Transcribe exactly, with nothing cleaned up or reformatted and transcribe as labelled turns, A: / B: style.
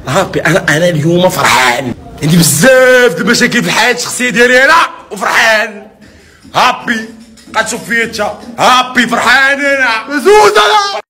A: هابي. انا انا اليوم فرحان، عندي بزاف د المشاكل في الحياه الشخصيه ديالي انا وفرحان. هابي. غتشوف فيا انت هابي فرحان انا مزوز انا.